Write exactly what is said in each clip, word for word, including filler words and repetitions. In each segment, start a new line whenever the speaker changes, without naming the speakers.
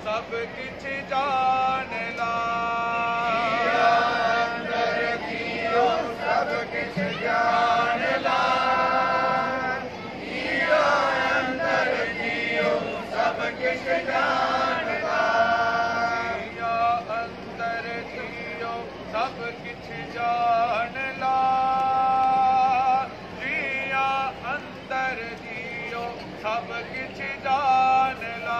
सब किछ जान ला। अंदर जियो सब किछ जान ला। अंदर जियो सब किछ जान ला। अंदर जियो सब किछ जान ला। जिया अंदर जियो सब किछ जान ला।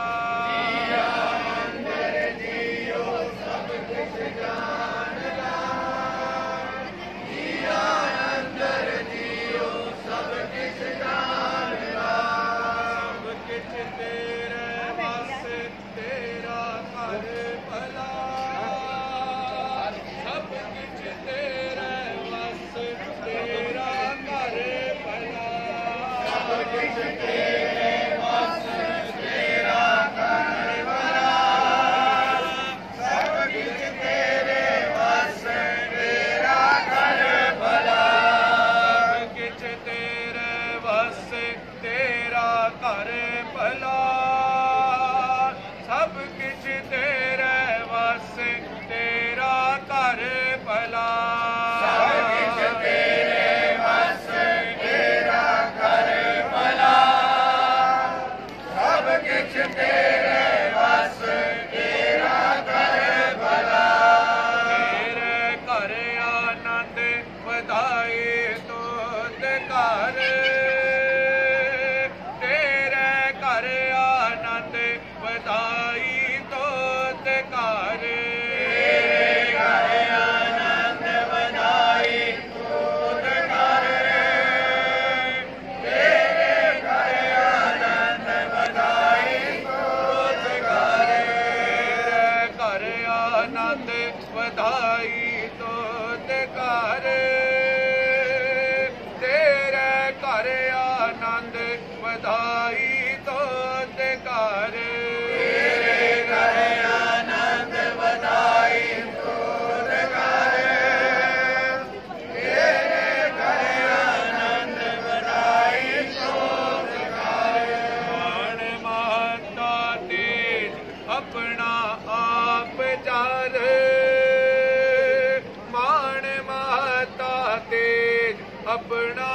अपना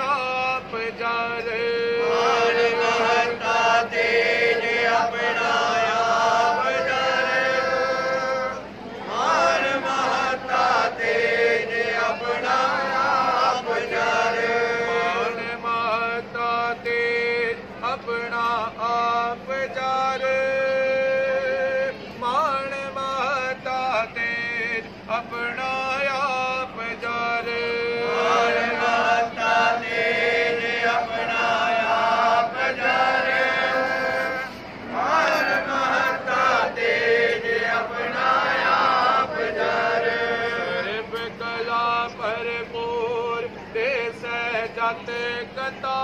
आप जारे मान महता तेज अपना आप जारे मान महता तेज अपना आप जारे मान महता तेज अपना आप जारे मान महता तेज अपना आप जारे कता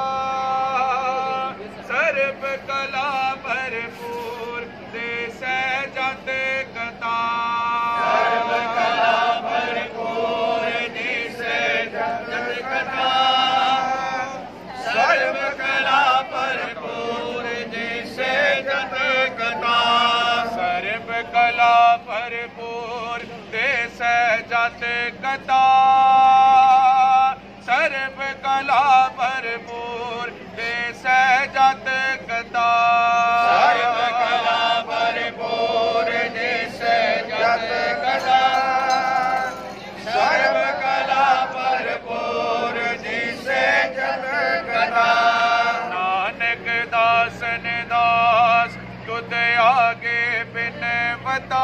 सर्व कला भरपूर देश जात कता सर्व कला भरपूर देश जात कथा सर्व कला भरपूर देश जात कथा सर्व कला भरपूर देश जात कथा सर्व कला भरपूर देश जात कथा सर्व कला भरपूर देश जात कथा सर्व कला भरपूर देश जात कथा नानक दासन दास तुद आगे बिनवता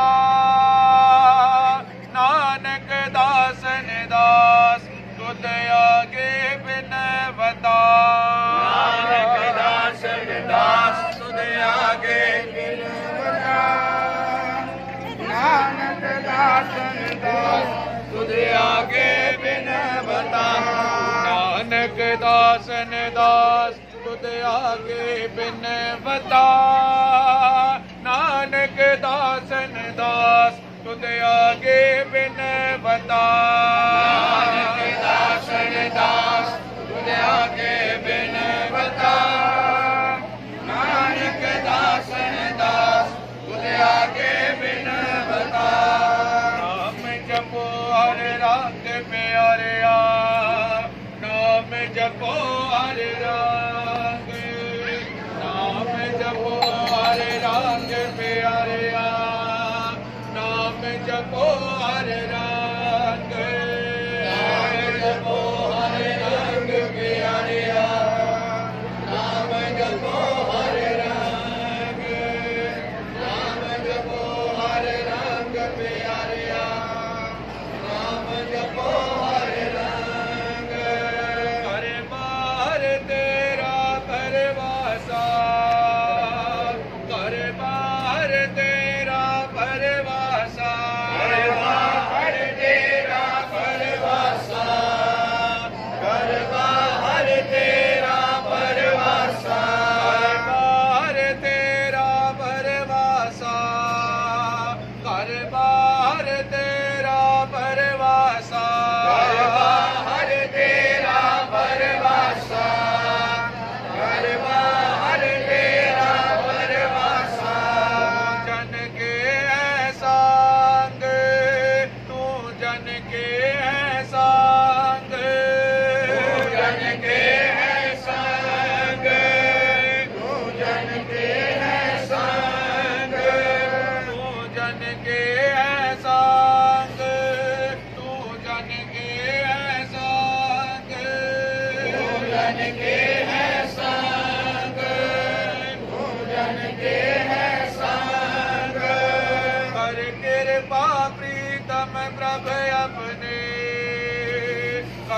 नानक दासन दास तुद आगे बिनवता नानक दासन दास तुद आगे बिनवता नानक दासन दास तुद आगे बिनवता नानक दासन दास तुद आगे बिनवता नानक दासन दास तुद आगे बिनवता नानक दासन दास तुद आगे बिनवता नानक दासन दास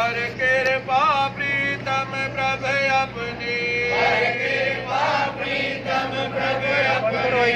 कर कृपा प्रीतम प्रभ अपनी, कर कृपा प्रीतम प्रभ अपनी,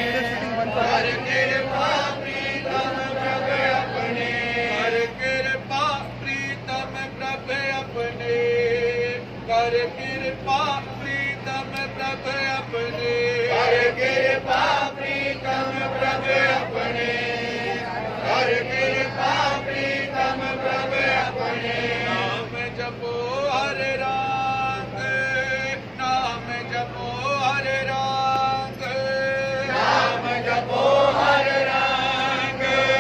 कर कृपा प्रीतम प्रभ अपनी, कर कृपा प्रीतम प्रभ अपनी, कर कृपा प्रीतम प्रभ अपनी, कर कृपा प्रीतम प्रभ अपनी, कर कृपा प्रीतम प्रभ अपनी। नाम जपो हर रंग, नाम जपो हर रंग, नाम जपो हर रंग,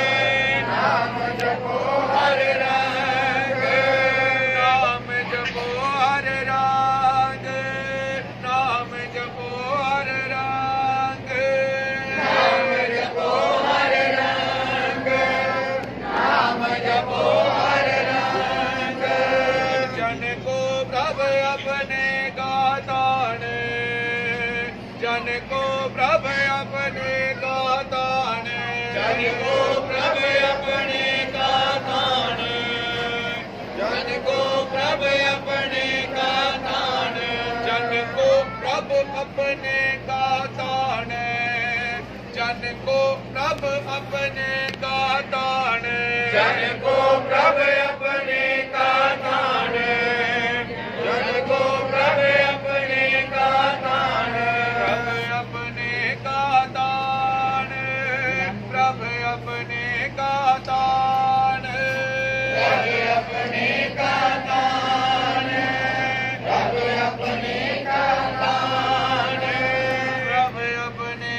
नाम जपो हर रंग, नाम जपो हर रंग, नाम जपो हर रंग, नाम जपो हर रंग, नाम जपो हर रंग। जन को प्रभ अपने गाताने, जन को प्रभ अपने गाताने, जन को प्रभ अपने गाताने, जन को प्रभ अपने गाताने, जन को प्रभ अपने गाताने, जन को प्रभ अपने गाताने, जन को प्रभ अपने गाताने, जन को प्रभ अपने गाताने, प्रभ अपने गाताने, प्रभ अपने गाताने, प्रभ अपने गाताने, प्रभ अपने गाताने, प्रभ अपने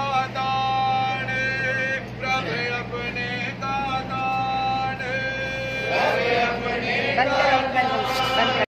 गाताने, प्रभ अपने गाताने, प्रभ अपने गाताने।